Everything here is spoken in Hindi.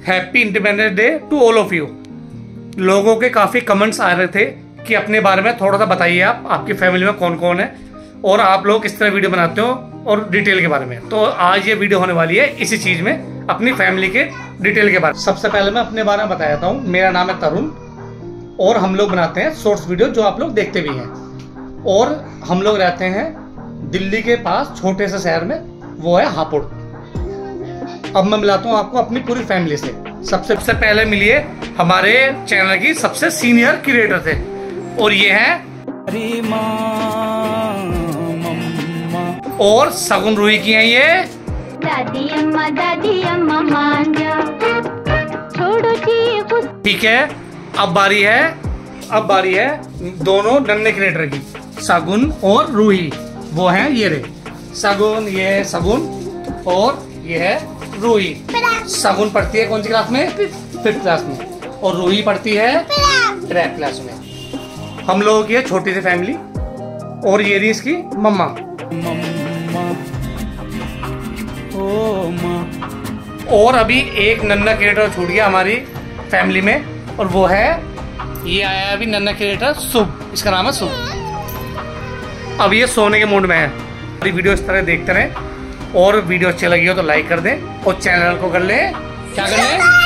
Happy independence day to all of you. लोगों के काफ़ी कमेंट्स आ रहे थे कि अपने बारे में थोड़ा सा बताइए, आप आपकी फैमिली में कौन कौन है और आप लोग किस तरह वीडियो बनाते हो और डिटेल के बारे में। तो आज ये वीडियो होने वाली है इसी चीज़ में, अपनी फैमिली के डिटेल के बारे में। सबसे पहले मैं अपने बारे में बता देता हूँ। मेरा नाम है तरुण और हम लोग बनाते हैं शॉर्ट्स वीडियो जो आप लोग देखते भी हैं। और हम लोग रहते हैं दिल्ली के पास छोटे से शहर में, वो है हापुड़। अब मैं मिलाता हूँ आपको अपनी पूरी फैमिली से। सबसे पहले मिलिए हमारे चैनल की सबसे सीनियर क्रिएटर थे और ये है और सगुन रूही की हैं ये दादी अम्मा मान जा छोड़ो जी। ठीक है, अब बारी है दोनों नन्हे क्रिएटर की, सगुन और रूही। वो है ये रे सगुन, ये है सगुन और ये है रूही। सगुन पढ़ती है कौन सी क्लास में? 5th क्लास में। और रूही पढ़ती है 3rd क्लास में। हम लोगों की है छोटी सी फैमिली। और ये रही इसकी मम्मा। और अभी एक नन्हा क्रिएटर छूट गया हमारी फैमिली में और वो है ये आया अभी नन्हा क्रिएटर शुभ। इसका नाम है शुभ। अब ये सोने के मूड में है। हमारी वीडियो इस तरह देखते रहें और वीडियो अच्छी लगी हो तो लाइक कर दें और चैनल को कर लें, क्या कर लें?